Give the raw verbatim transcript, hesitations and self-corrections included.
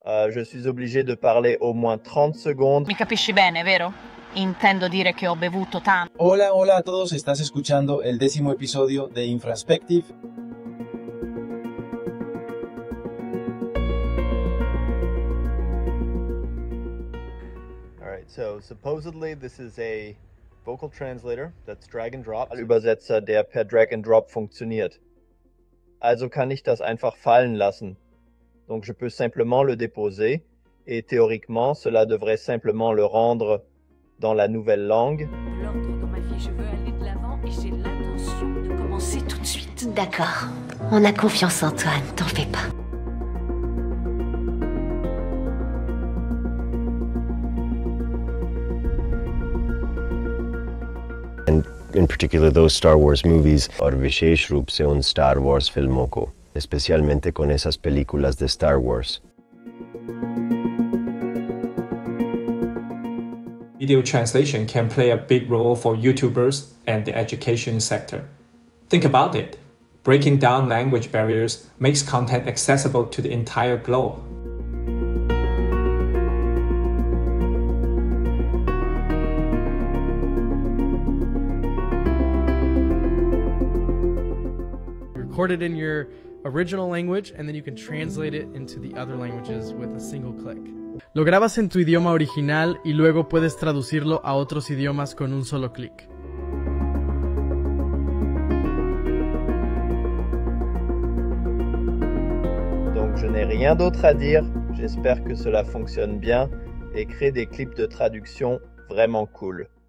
Euh, je suis obligé de parler au moins trente secondes. Mi capisci bene, vero? Intendo dire che ho bevuto tanto. Hola, hola a todos, estás escuchando el décimo episodio de Infraspective. Alright, so supposedly this is a vocal translator that's drag and drop. Übersetzer, der per drag and drop funktioniert. Also kann ich das einfach fallen lassen. Donc je peux simplement le déposer et théoriquement cela devrait simplement le rendre dans la nouvelle langue. L'ordre dans ma vie, je veux aller de l'avant et j'ai l'intention de commencer tout de suite. D'accord, on a confiance en toi, ne t'en fais pas. And in particular those Star Wars movies, और विशेष रूप से उन Star Wars फिल्मों को, especialmente con esas películas de Star Wars. Video translation can play a big role for YouTubers and the education sector. Think about it. Breaking down language barriers makes content accessible to the entire globe. Record it in your original language and then you can translate it into the other languages with a single click. Lo grabas en tu idioma original y luego puedes traducirlo a otros idiomas con un solo clic. Donc je n'ai rien d'autre à dire, j'espère que cela fonctionne bien et crée des clips de traduction vraiment cool.